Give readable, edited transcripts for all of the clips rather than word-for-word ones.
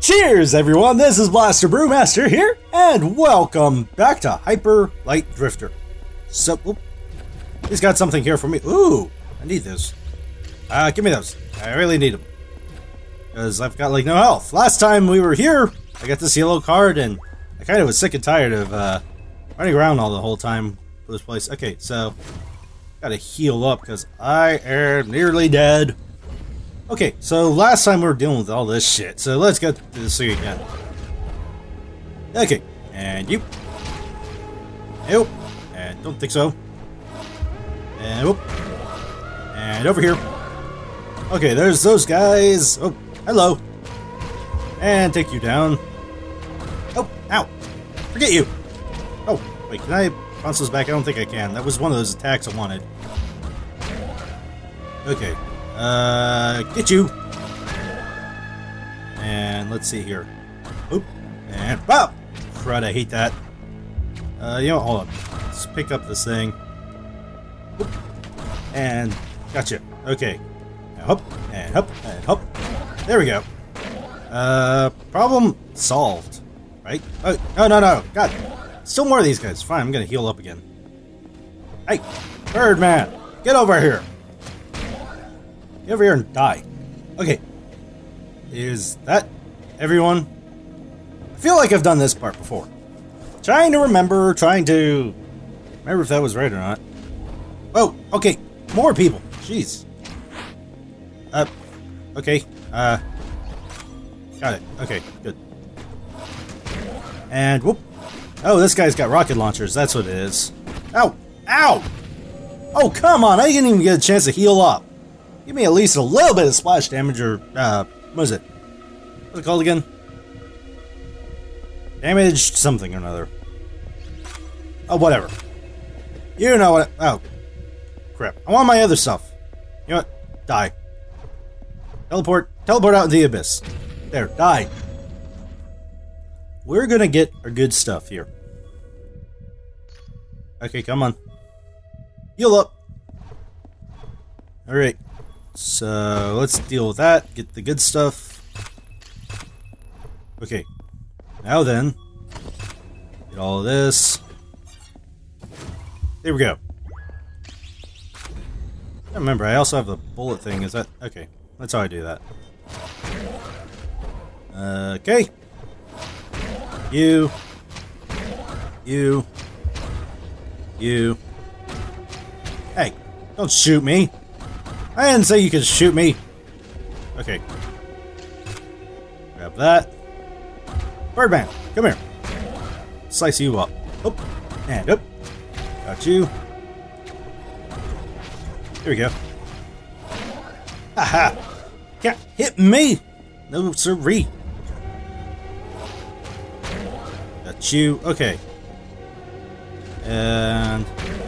Cheers, everyone! This is BrewMaster here, and welcome back to Hyper Light Drifter. So, he's got something here for me. Ooh, I need this. Give me those. I really need them. Because I've got, like, no health. Last time we were here, I got this yellow card, and I kind of was sick and tired of, running around all the whole time for this place. Okay, so, gotta heal up, because I am nearly dead. Okay, so last time we were dealing with all this shit, so let's get to this thing again. Okay, and you. Nope. And don't think so. And whoop. And over here. Okay, there's those guys. Oh, hello. And take you down. Oh, ow. Forget you. Oh, wait, can I bounce those back? I don't think I can. That was one of those attacks I wanted. Okay. Get you. And let's see here. Oop. And wow! Crud, I hate that. You know, hold on. Let's pick up this thing. Oop. And gotcha. Okay. Now hop and hop and hop. There we go. Problem solved. Right? Oh, no. God. Still more of these guys. Fine, I'm gonna heal up again. Hey! Birdman! Get over here! Get over here and die. Okay. Is that everyone? I feel like I've done this part before. Trying to remember if that was right or not. Oh, okay. More people. Jeez. Okay. Got it. Okay, good. And whoop. Oh, this guy's got rocket launchers. That's what it is. Ow! Ow! Oh, come on. I didn't even get a chance to heal up. Give me at least a little bit of splash damage, or, what is it? What's it called again? Damaged something or another. Oh, whatever. You know what? Oh. Crap. I want my other stuff. You know what? Die. Teleport out into the abyss. There, die. We're gonna get our good stuff here. Okay, come on. Heal up. Alright. So, let's deal with that, get the good stuff. Okay. Now then, get all of this. There we go. I remember, I also have the bullet thing, is that... Okay, that's how I do that. Okay. You. Hey, don't shoot me. I didn't say you could shoot me. Okay. Grab that. Birdman, come here. Slice you up. Up. And up. Got you. Here we go. Haha. Can't hit me. No siree. Got you. Okay. And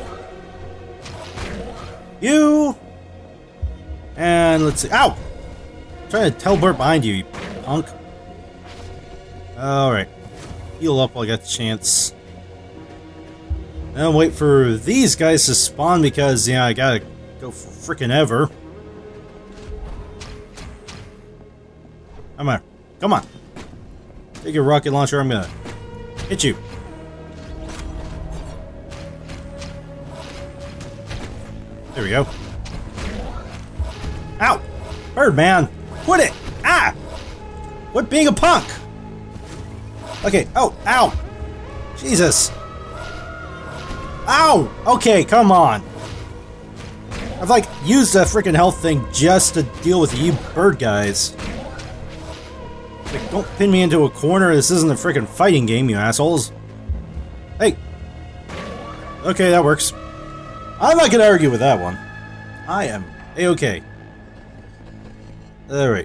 you. And let's see. Ow! I'm trying to teleport behind you, you punk. Alright. Heal up while I got the chance. And wait for these guys to spawn because, I gotta go for frickin' ever. Come on. Come on. Take your rocket launcher, I'm gonna hit you. There we go. Ow! Birdman! Quit it! Ah! Quit being a punk! Okay, oh, ow! Jesus! Ow! Okay, come on! I've, like, used a freaking health thing just to deal with you bird guys. Like, don't pin me into a corner, this isn't a freaking fighting game, you assholes. Hey! Okay, that works. I'm not gonna argue with that one. I am A-okay. Alright.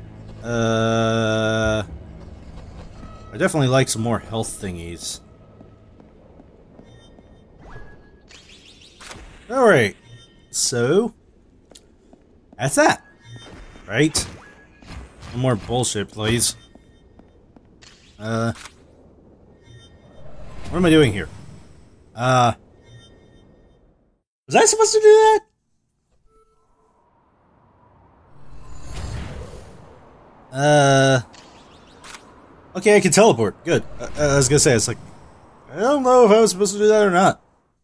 I definitely like some more health thingies. Alright. So, that's that. Right? No more bullshit, please. What am I doing here? Was I supposed to do that? Okay, I can teleport. Good. I was gonna say, it's like, I don't know if I was supposed to do that or not.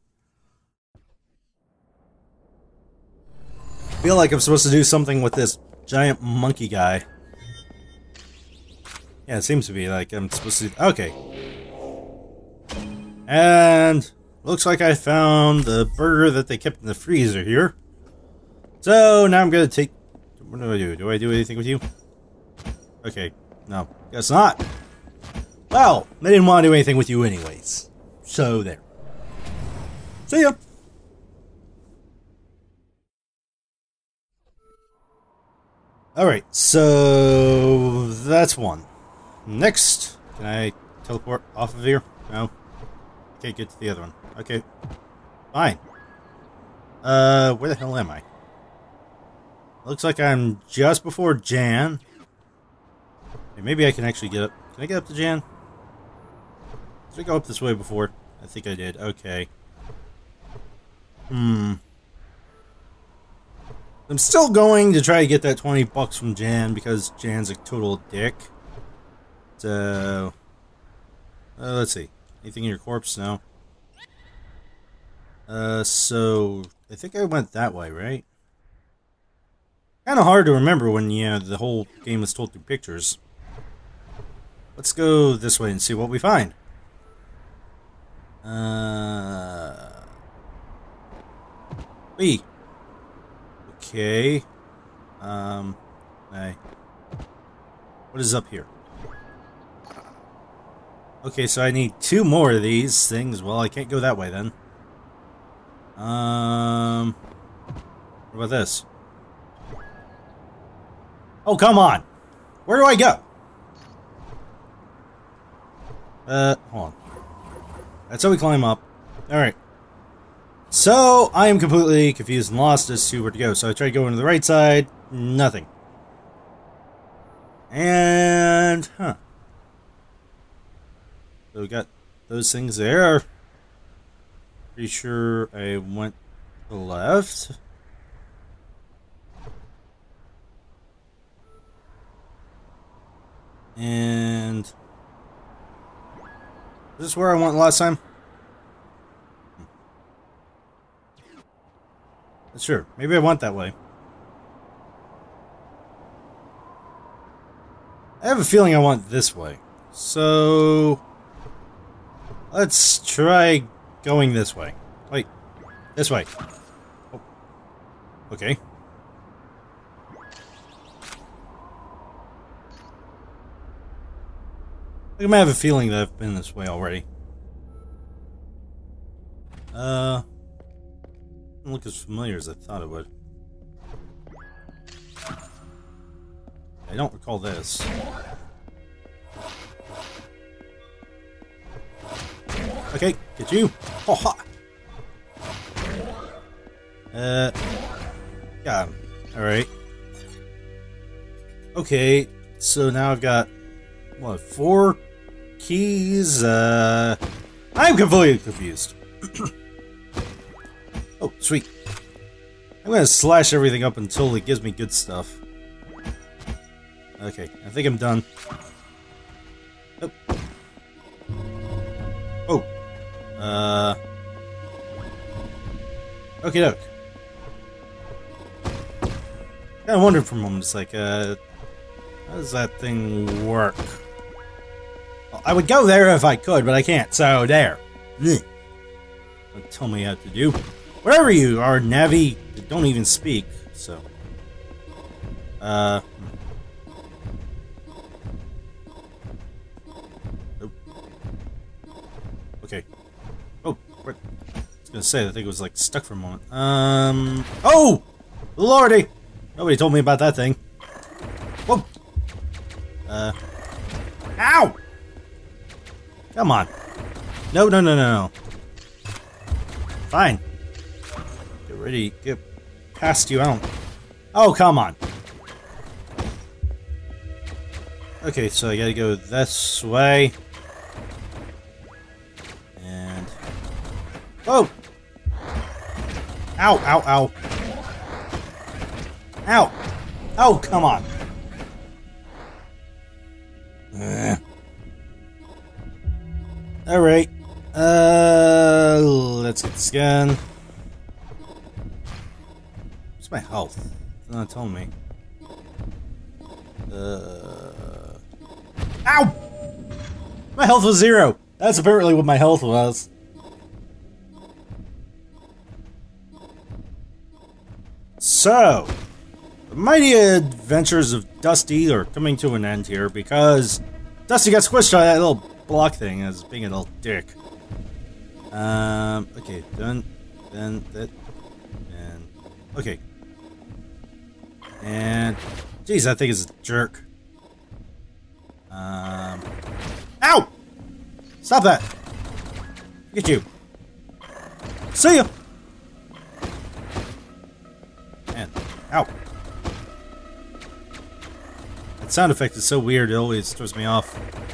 I feel like I'm supposed to do something with this giant monkey guy. Yeah, it seems to be like I'm supposed to... Okay. And... looks like I found the burger that they kept in the freezer here. So, now I'm gonna take... What do I do? Do I do anything with you? Okay. No. Guess not. Well, they didn't want to do anything with you anyways. So, there. See ya! Alright, so... that's one. Next, can I teleport off of here? No. Can't get to the other one. Okay. Fine. Where the hell am I? Looks like I'm just before Jan. Okay, maybe I can actually get up. Can I get up to Jan? Did I go up this way before? I think I did. Okay. I'm still going to try to get that 20 bucks from Jan because Jan's a total dick. So... let's see. Anything in your corpse? No. So... I think I went that way, right? Kinda hard to remember when, you know, the whole game is told through pictures. Let's go this way and see what we find. Wait. Okay. Hey. What is up here? Okay, so I need 2 more of these things. Well, I can't go that way then. What about this? Oh, come on! Where do I go? Hold on. That's how we climb up. Alright. So, I am completely confused and lost as to where to go. So I tried going to the right side. Nothing. And... huh. So we got those things there. Pretty sure I went to the left. And... is this where I went last time? Sure, maybe I went that way. I have a feeling I want this way. So... let's try going this way. Wait. This way. Oh. Okay. I might have a feeling that I've been this way already. Doesn't look as familiar as I thought it would. I don't recall this. Okay, get you. Oh, ha. Got him. Alright. Okay, so now I've got, what, 4 keys? I'm completely confused. Oh, sweet. I'm gonna slash everything up until it gives me good stuff. Okay, I think I'm done. Oh. Oh. Okie doke. Kinda wondered for a moment, it's like, how does that thing work? Well, I would go there if I could, but I can't, so there. Don't tell me how to do. Wherever you are, Navi, don't even speak, so. Oh. Okay. Oh, what? I was gonna say, I think it was like stuck for a moment. Oh! Lordy! Nobody told me about that thing. Whoa! Ow! Come on. No, no, no, no, no. Fine. Get ready. Get past you. I don't... oh, come on. Okay, so I gotta go this way. And... oh! Ow, ow, ow. Ow! Oh, come on. Alright. Let's get the scan. What's my health? It's not telling me. Ow! My health was 0. That's apparently what my health was. So, the mighty adventures of Dusty are coming to an end here because Dusty got squished by that little block thing as being a little dick. Okay, done. Then that. And. Okay. And. Jeez, that thing is a jerk. Ow! Stop that! Look at you. See ya! And. Ow. That sound effect is so weird, it always throws me off.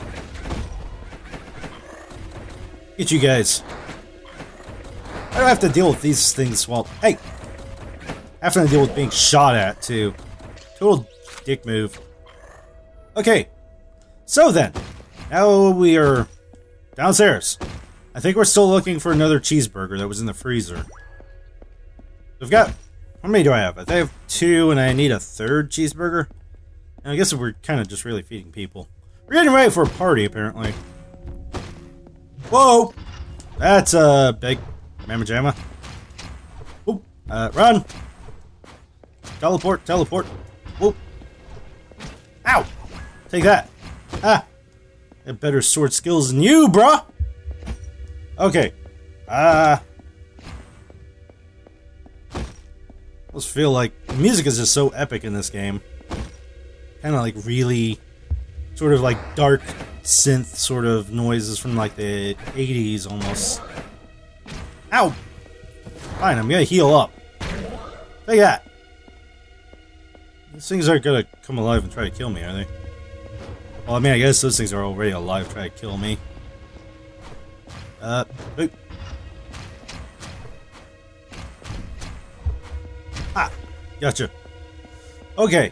Get you guys. I don't have to deal with these things while. Hey! I have to deal with being shot at, too. Total dick move. Okay. So then. Now we are downstairs. I think we're still looking for another cheeseburger that was in the freezer. I've got. How many do I have? I think I have 2 and I need a 3rd cheeseburger. And I guess we're kind of just really feeding people. We're getting ready for a party, apparently. Whoa! That's a big mamma jamma. Whoop. Run! Teleport, teleport. Whoop. Ow! Take that. Ah! I have better sword skills than you, bruh! Okay. I almost feel like the music is just so epic in this game. Kinda like really sort of like dark synth sort of noises from like the 80s almost. Ow! Fine, I'm gonna heal up. Take that! These things aren't gonna come alive and try to kill me, are they? Well, I mean, I guess those things are already alive trying to kill me. Oop. Ah! Gotcha. Okay.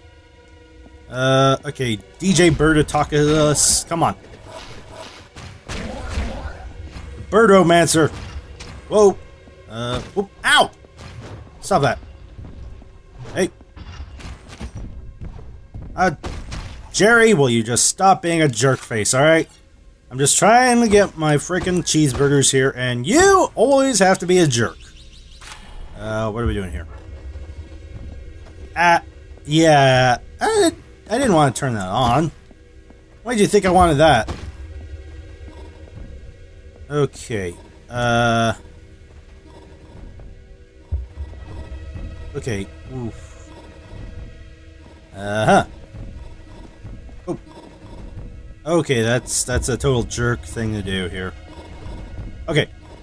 Okay, DJ Bird-a-talk-us. Come on. Birdomancer. Whoa. Whoop. Ow! Stop that. Hey. Jerry, will you just stop being a jerk face, alright? I'm just trying to get my freaking cheeseburgers here, and you always have to be a jerk. What are we doing here? Yeah. I didn't want to turn that on. Why did you think I wanted that? Okay. Okay. Oof. Uh-huh. Oh. Okay, that's a total jerk thing to do here. Okay.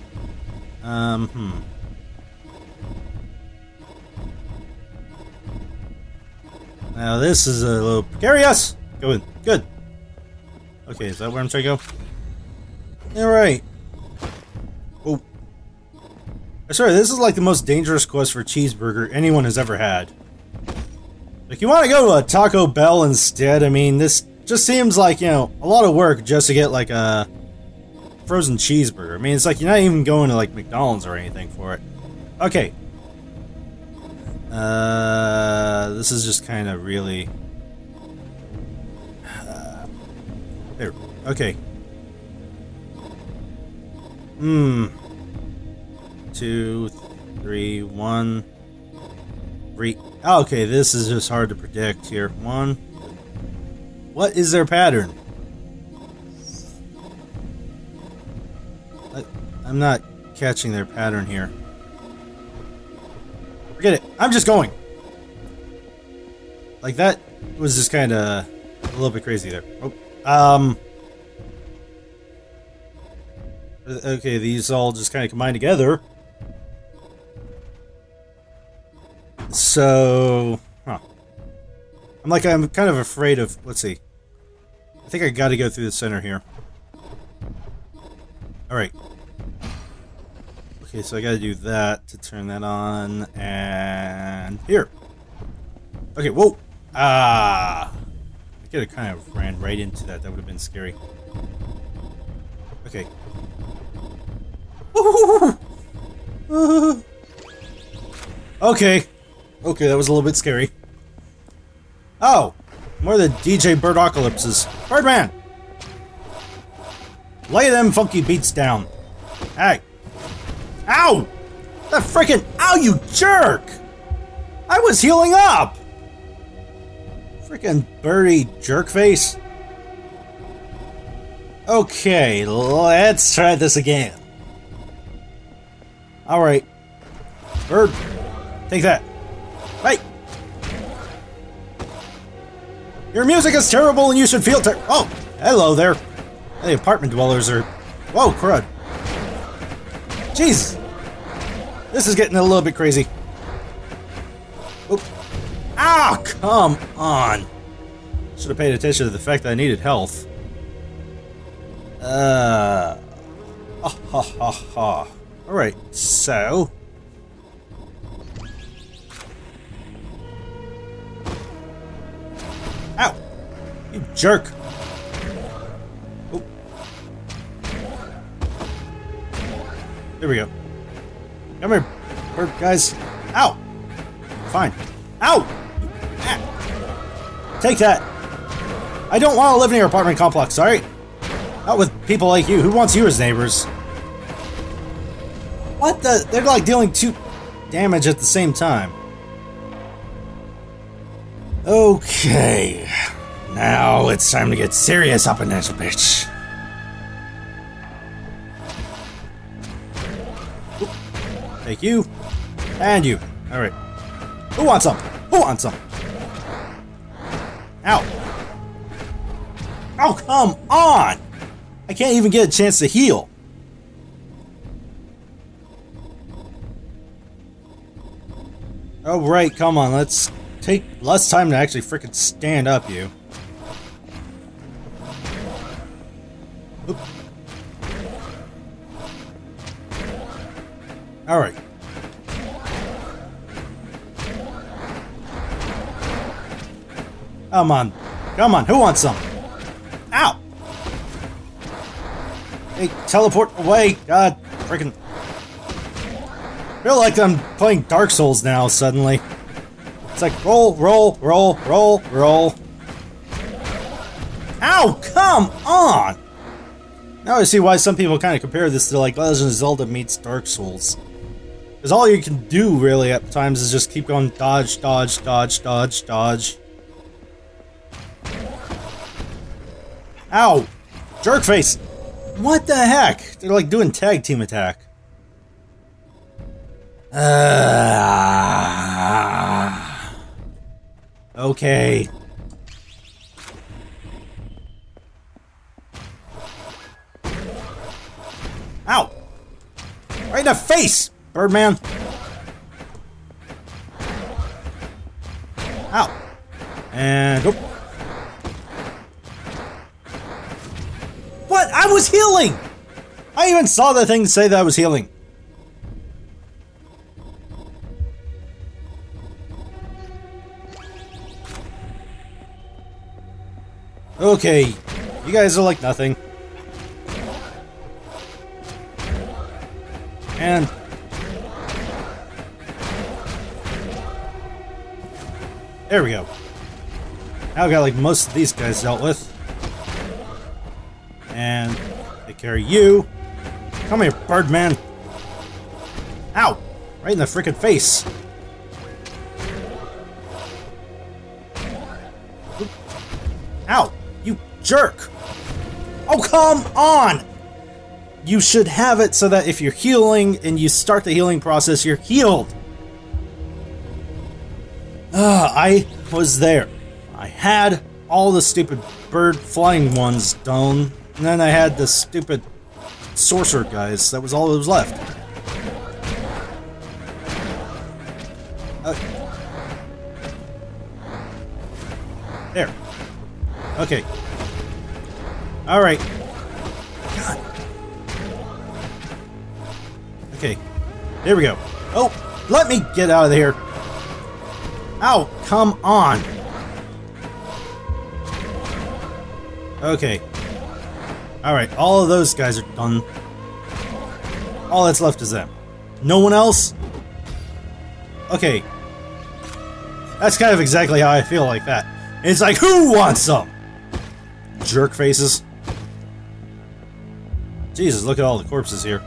Now this is a little precarious. Going good. Okay, is that where I'm trying to go? Alright. Oh. I swear, this is like the most dangerous quest for cheeseburger anyone has ever had. Like, you want to go to a Taco Bell instead? I mean, this just seems like, you know, a lot of work just to get like a frozen cheeseburger. I mean, it's like you're not even going to like McDonald's or anything for it. Okay. This is just kind of really... there. Okay. 2, 3, 1, 3. Oh, okay, this is just hard to predict here. 1. What is their pattern? I'm not catching their pattern here. Forget it. I'm just going. Like, that was just kind of a little bit crazy there. Oh. Okay, these all just kind of combine together. So, huh. I'm kind of afraid of, let's see. I think I gotta go through the center here. Alright. Okay, so I gotta do that to turn that on, and here. Okay, whoa! Ah! I could have kind of ran right into that, that would have been scary. Okay. Okay. Okay, that was a little bit scary. Oh! More of the DJ Birdocalypses. Birdman! Lay them funky beats down. Hey. Ow! That frickin' ow, you jerk! I was healing up! Frickin' birdie jerkface. Okay, let's try this again. Alright. Bird, take that. Hey! Your music is terrible and you should feel oh! Hello there. The apartment dwellers are... Whoa, crud. Jeez! This is getting a little bit crazy. Oop. Ah, come on! Should have paid attention to the fact that I needed health. Ha ha ha ha. Alright, so... Ow! You jerk! Oh. There we go. Come here, bird guys. Ow! Fine. Ow! Ah. Take that! I don't want to live in your apartment complex, alright? Not with people like you. Who wants you as neighbors? What the? They're like dealing 2 damage at the same time. Okay. Now it's time to get serious up in this bitch. Oop. Take you. And you. Alright. Who wants some? Who wants some? Ow. Oh, come on! I can't even get a chance to heal. Oh, right, come on, let's take less time to actually frickin' stand up, you. Oop. Alright. Come on. Come on, who wants some? Ow! Hey, teleport away! God, frickin'. I feel like I'm playing Dark Souls now, suddenly. It's like, roll, roll, roll, roll, roll. Ow, come on! Now I see why some people kind of compare this to like Legend of Zelda meets Dark Souls. Because all you can do, really, at times is just keep going dodge, dodge, dodge, dodge, dodge. Ow! Jerkface! What the heck? They're like doing tag team attack. Okay. Ow! Right in the face, Birdman! Ow! And... Oh. What? I was healing! I even saw the thing say that I was healing. Okay, you guys are like nothing. And... there we go. Now I got like most of these guys dealt with. And take care of you. Come here, Birdman. Ow! Right in the frickin' face. Oop. Ow! You jerk! Oh, come on! You should have it so that if you're healing and you start the healing process, you're healed. I was there. I had all the stupid bird flying ones done, and then I had the stupid sorcerer guys. That was all that was left. There. Okay. Alright. God. Okay. There we go. Oh, let me get out of here. Ow, come on. Alright, all of those guys are done. All that's left is them. No one else? Okay. That's kind of exactly how I feel like that. It's like, who wants some? Jerk faces. Jesus, look at all the corpses here.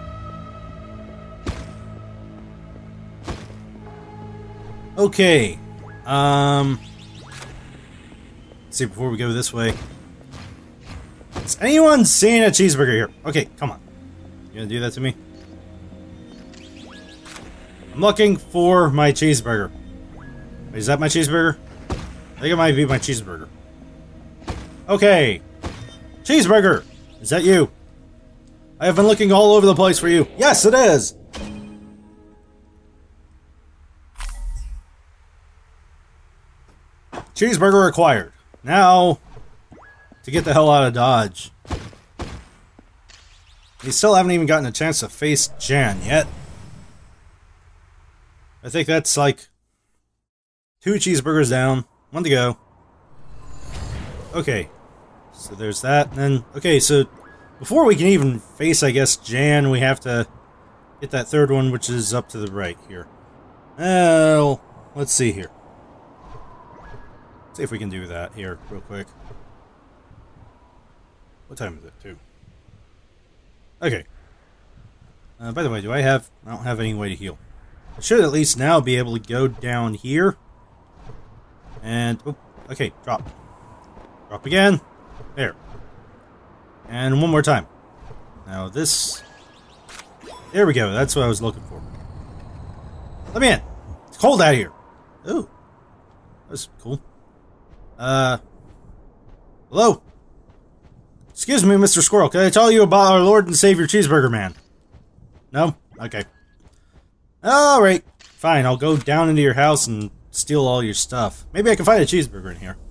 Okay. Let's see, before we go this way. Is anyone seeing a cheeseburger here? Okay, come on. You gonna do that to me? I'm looking for my cheeseburger. Wait, is that my cheeseburger? I think it might be my cheeseburger. Okay. Cheeseburger! Is that you? I have been looking all over the place for you. Yes, it is! Cheeseburger acquired. Now, to get the hell out of Dodge. We still haven't even gotten a chance to face Jan yet. I think that's like 2 cheeseburgers down, 1 to go. Okay, so there's that, and then, okay, so before we can even face, I guess, Jan, we have to get that 3rd one, which is up to the right here. Well, let's see here. See if we can do that here, real quick. What time is it, too? Okay. By the way, I don't have any way to heal. I should at least now be able to go down here. And, oh, okay, drop. Drop again. There. And one more time. Now this... There we go, that's what I was looking for. Let me in! It's cold out here! Ooh. That's cool. Hello? Excuse me, Mr. Squirrel, can I tell you about our Lord and Savior Cheeseburger Man? No? Okay. Alright. Fine, I'll go down into your house and steal all your stuff. Maybe I can find a cheeseburger in here.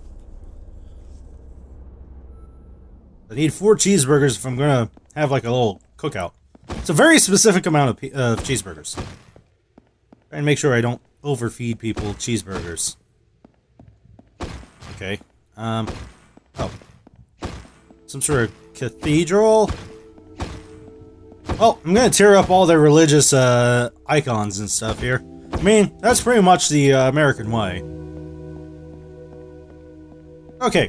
I need 4 cheeseburgers if I'm gonna have like a little cookout. It's a very specific amount of cheeseburgers. Try and make sure I don't overfeed people cheeseburgers. Okay. Oh. Some sort of cathedral? Well, I'm gonna tear up all their religious, icons and stuff here. I mean, that's pretty much the, American way. Okay.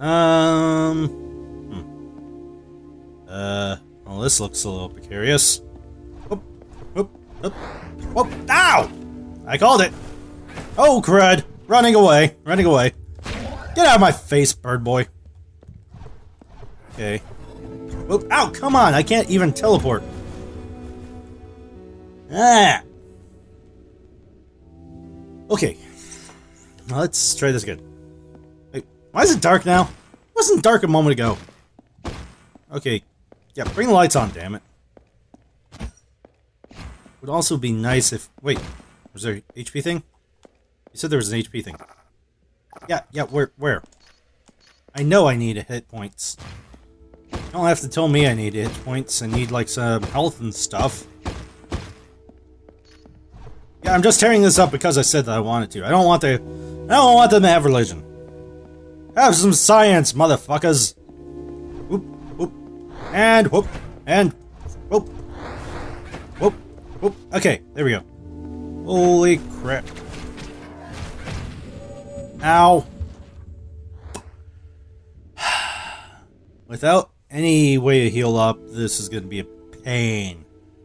Well, this looks a little precarious. Whoop, whoop, whoop, whoop, ow! I called it! Oh, crud! Running away, running away. Get out of my face, bird boy. Okay. Whoop, ow, come on, I can't even teleport. Ah! Okay. Now let's try this again. Wait, why is it dark now? It wasn't dark a moment ago. Okay. Yeah, bring the lights on, damn it. Would also be nice if... Wait, was there an HP thing? You said there was an HP thing. Yeah, where? I know I need hit points. You don't have to tell me I need hit points. I need, like, some health and stuff. Yeah, I'm just tearing this up because I said that I wanted to. I don't want them to have religion. Have some science, motherfuckers. Whoop, whoop, and whoop, and whoop, whoop, whoop. Okay, there we go. Holy crap. Ow. Without any way to heal up, this is going to be a pain.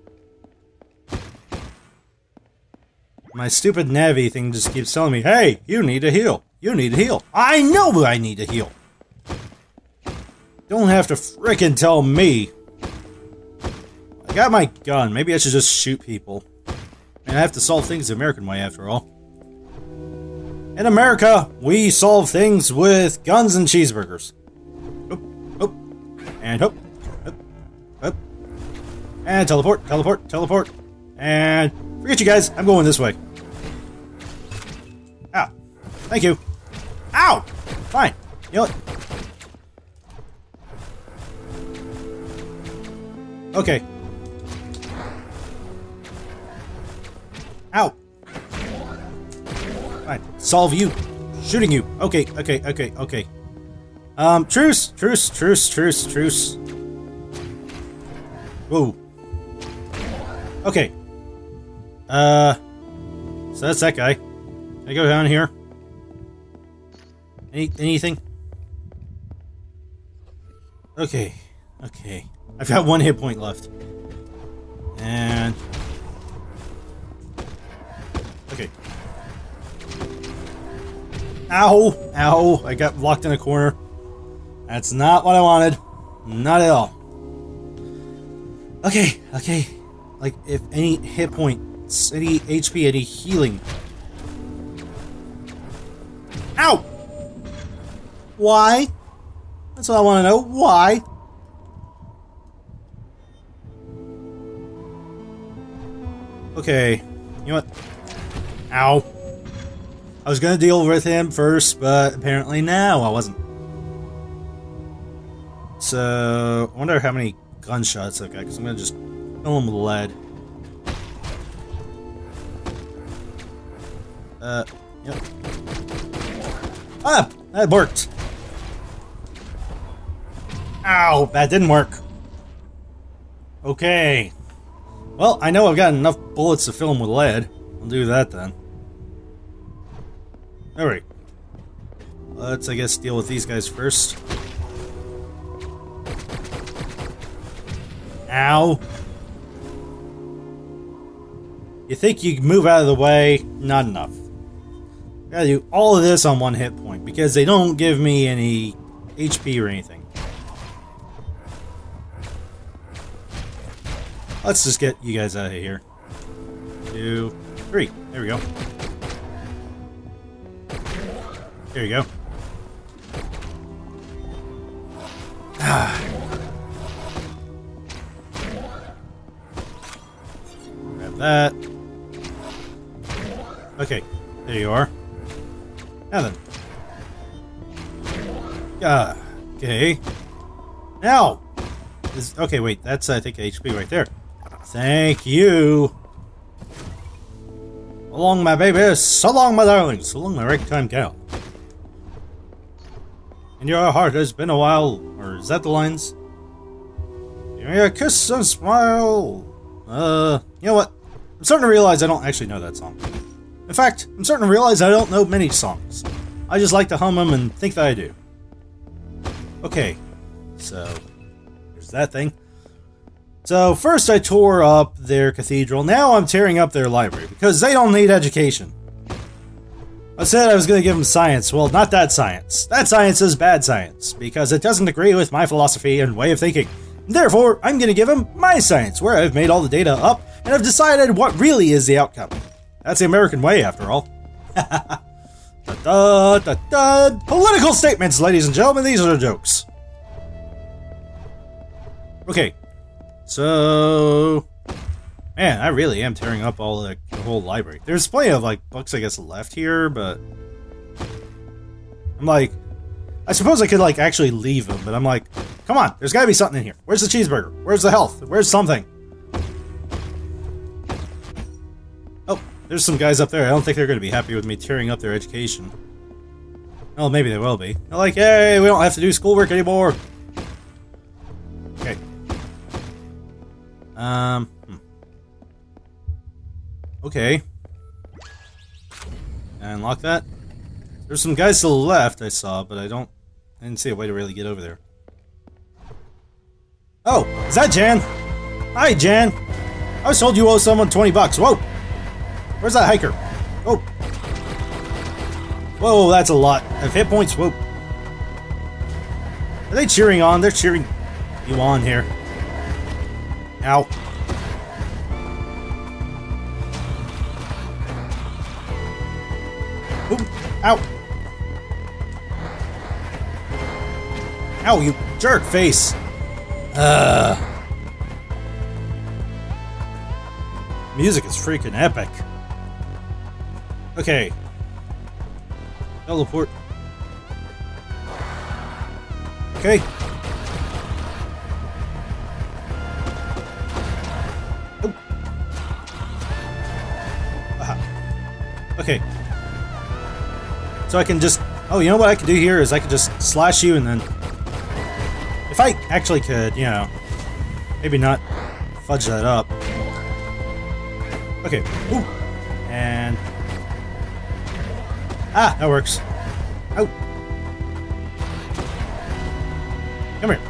My stupid Navi thing just keeps telling me, hey, you need to heal. You need to heal. I know I need to heal. Don't have to frickin' tell me. I got my gun. Maybe I should just shoot people. And I have to solve things the American way, after all. In America, we solve things with guns and cheeseburgers. Hoop, hoop, and hoop, hoop, hoop. And teleport, teleport, teleport. And forget you guys, I'm going this way. Ow. Thank you. Ow! Fine. You know what? Okay. Ow. Fine. Solve you. Shooting you. Okay, okay, okay, okay. Truce, truce, truce, truce, truce. Whoa. Okay. So that's that guy. Can I go down here? Anything? Okay. Okay. I've got 1 hit point left. And... okay. Ow! Ow! I got locked in a corner. That's not what I wanted. Not at all. Okay, okay. Like, if any hit points, any HP, any healing. Ow! Why? That's what I want to know. Why? Okay. You know what? Ow. I was gonna deal with him first, but apparently now I wasn't. So, I wonder how many gunshots I've got, because I'm gonna just fill him with lead. Yep. Ah! That worked! Ow! That didn't work. Okay. Well, I know I've got enough bullets to fill him with lead. I'll do that then. Alright. Let's, I guess, deal with these guys first. Ow. You think you can move out of the way? Not enough. Gotta do all of this on 1 hit point, because they don't give me any HP or anything. Let's just get you guys out of here. 2, 3. There we go. There you go. Ah. Grab that. Okay, there you are. Now then. Okay. Now! Okay, wait, that's, I think, HP right there. Thank you! So long, my babies! So long, my darlings! So long, my ragtime gal! In your heart has been a while, or is that the lines? Give me a kiss and smile! You know what? I'm starting to realize I don't actually know that song. In fact, I'm starting to realize I don't know many songs. I just like to hum them and think that I do. Okay, so there's that thing. So first I tore up their cathedral, now I'm tearing up their library, because they don't need education. I said I was going to give them science. Well, not that science. That science is bad science, because it doesn't agree with my philosophy and way of thinking. Therefore, I'm going to give them my science, where I've made all the data up, and I've decided what really is the outcome. That's the American way, after all. Political statements, ladies and gentlemen, these are jokes. Okay, so... man, I really am tearing up all the whole library. There's plenty of, like, books, I guess, left here, but... I'm like... I suppose I could, like, actually leave them, but I'm like... come on, there's gotta be something in here. Where's the cheeseburger? Where's the health? Where's something? Oh, there's some guys up there. I don't think they're gonna be happy with me tearing up their education. Oh, maybe they will be. They're like, hey, we don't have to do schoolwork anymore! Okay. Okay. And lock that. There's some guys to the left I saw, but I didn't see a way to really get over there. Oh, is that Jan? Hi, Jan. I was told you owe someone 20 bucks. Whoa. Where's that hiker? Whoa. Whoa, that's a lot of hit points. Whoa. Are they cheering on? They're cheering you on here. Ow. Ooh. Ow. Ow, you jerk face. Music is freaking epic. Okay. Teleport. Okay. Oh. Aha. Okay. So I can just... oh, you know what I could do here is I could just slash you and then... if I actually could, you know... maybe not fudge that up. Okay. Ooh. And... Ah, that works. Out. Come here.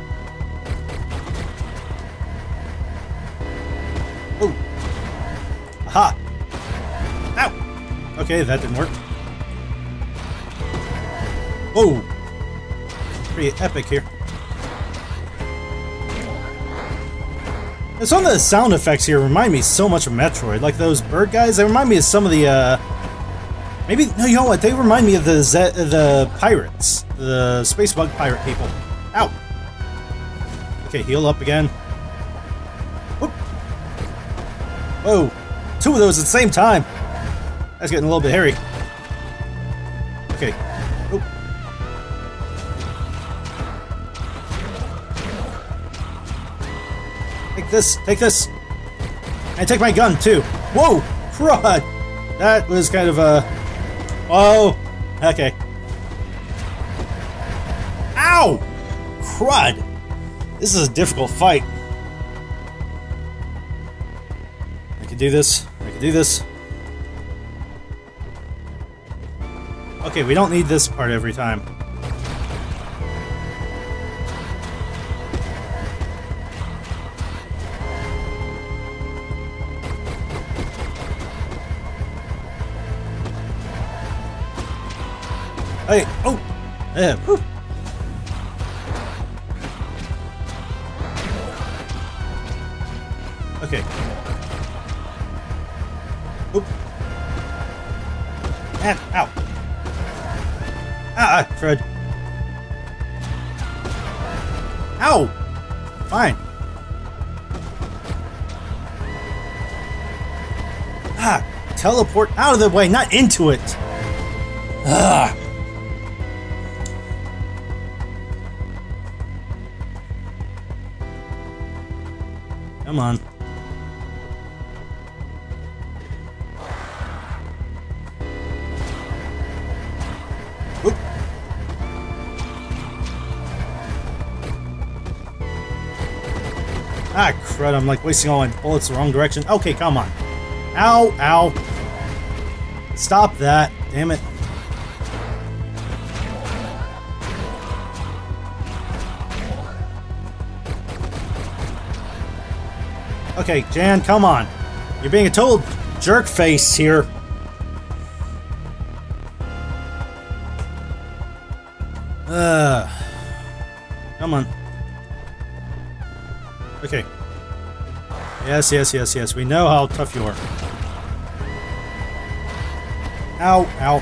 Ooh. Aha. Ow. Okay, that didn't work. Whoa. Pretty epic here. And some of the sound effects here remind me so much of Metroid. Like those bird guys, they remind me of some of the, maybe, no, you know what? They remind me of the pirates. The space bug pirate people. Ow! Okay, heal up again. Whoop. Whoa. 2 of those at the same time. That's getting a little bit hairy. Okay. Oop. Take this, take this. And take my gun, too. Whoa! Crud! That was kind of a... Oh! Okay. Ow! Crud! This is a difficult fight. I can do this. I can do this. Okay, we don't need this part every time. Hey, oh! Yeah, whew. Okay. Oop. And, ow. Ah, Fred. Ow! Fine. Ah, teleport out of the way, not into it. Ah. Come on. Oop. Ah, crud, I'm like wasting all my bullets the wrong direction. Okay, come on. Ow, ow. Stop that. Damn it. Okay, Jan, come on. You're being a total jerk face here. Come on. Okay. Yes, yes, yes, yes. We know how tough you are. Ow, ow.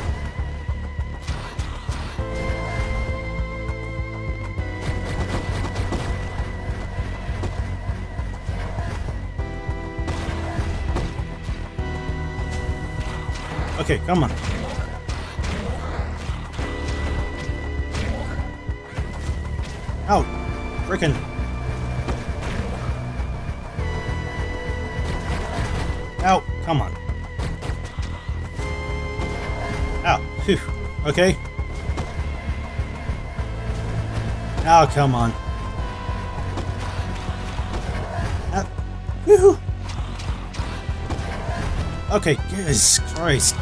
Okay, come on. Ow! Frickin'. Ow! Come on. Ow! Phew. Okay. Ow! Come on. Ow! Woohoo! Okay, Jesus Christ.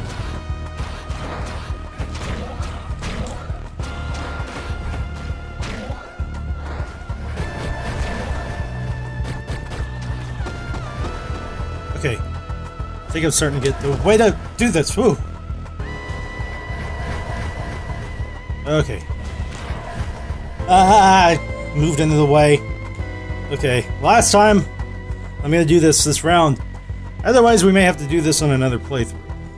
Okay. I think I'm starting to get the way to do this. Woo! Okay. I moved into the way. Okay. Last time, I'm gonna do this round. Otherwise, we may have to do this on another playthrough.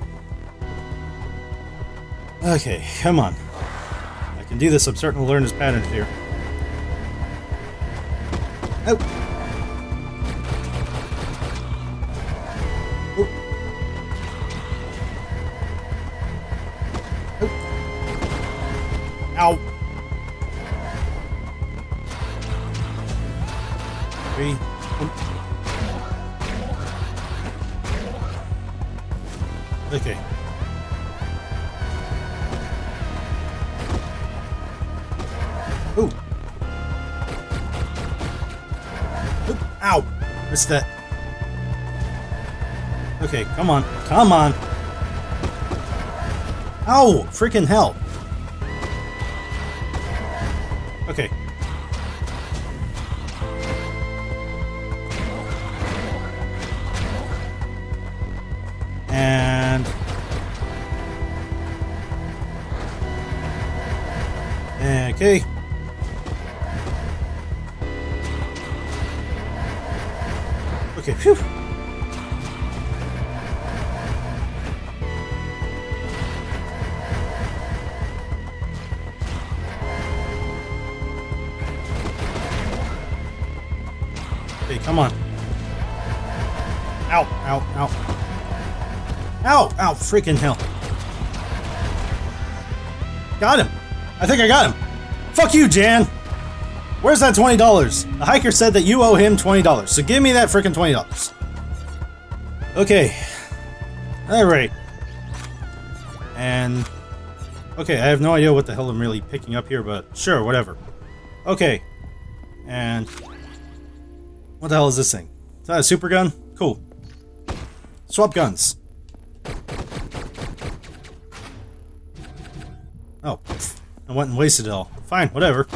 Okay, come on. I can do this. I'm starting to learn his patterns here. Oh. Oh. Oh. Ow. 3. Okay. Ooh. Oop. Ow. What's that? Okay, come on. Come on. Ow! Freaking hell. Okay. And... okay. Okay, phew. Okay, come on. Ow, ow, ow. Ow, ow, freaking hell. Got him. I think I got him. Fuck you, Jan. Where's that $20? The hiker said that you owe him $20, so give me that freaking $20. Okay. Alright. And... okay, I have no idea what the hell I'm really picking up here, but sure, whatever. Okay. And... what the hell is this thing? Is that a super gun? Cool. Swap guns. Oh. I went and wasted it all. Fine, whatever.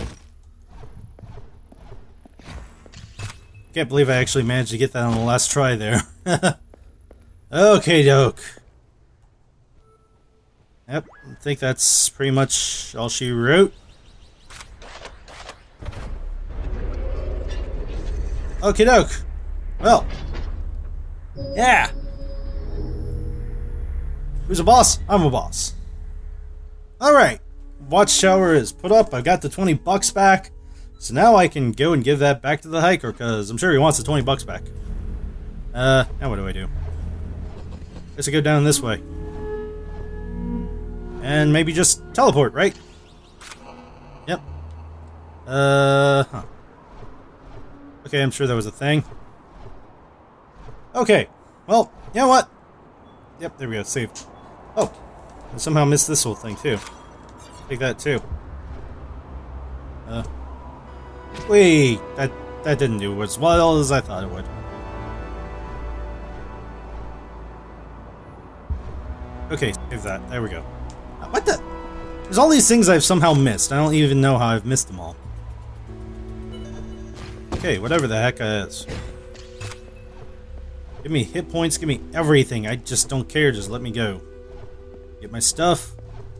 Can't believe I actually managed to get that on the last try there. Okay, doke. Yep, I think that's pretty much all she wrote. Okay, doke. Well. Yeah. Who's a boss? I'm a boss. Alright. Watchtower is put up. I got the 20 bucks back. So now I can go and give that back to the hiker, because I'm sure he wants the 20 bucks back. Now what do I do? Guess I go down this way. And maybe just teleport, right? Yep. Huh. Okay, I'm sure that was a thing. Okay. Well, you know what? Yep, there we go, saved. Oh, I somehow missed this whole thing, too. Take that, too. Wait, that didn't do as well as I thought it would. Okay, save that. There we go. What the? There's all these things I've somehow missed. I don't even know how I've missed them all. Okay, whatever the heck that is. Give me hit points, give me everything. I just don't care, just let me go. Get my stuff.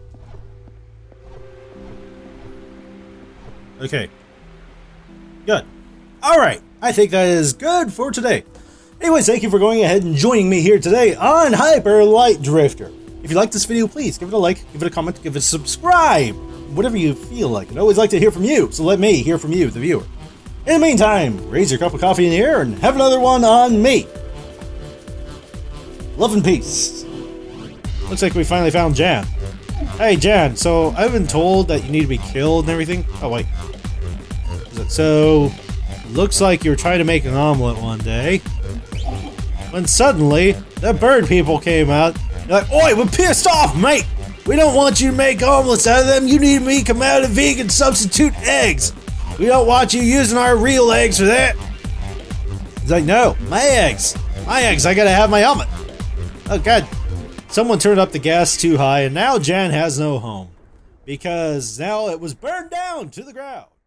Okay. Good. Alright, I think that is good for today. Anyways, thank you for going ahead and joining me here today on Hyper Light Drifter. If you like this video, please give it a like, give it a comment, give it a subscribe. Whatever you feel like. I'd always like to hear from you, so let me hear from you, the viewer. In the meantime, raise your cup of coffee in the air and have another one on me. Love and peace. Looks like we finally found Jan. Hey Jan, so I've been told that you need to be killed and everything. Oh wait. So, looks like you were trying to make an omelet one day. When suddenly, the bird people came out. They're like, oi, we're pissed off, mate! We don't want you to make omelets out of them. You need me to come out of vegan substitute eggs. We don't want you using our real eggs for that. He's like, no, my eggs. My eggs, I gotta have my omelet. Oh god. Someone turned up the gas too high and now Jan has no home. Because now it was burned down to the ground.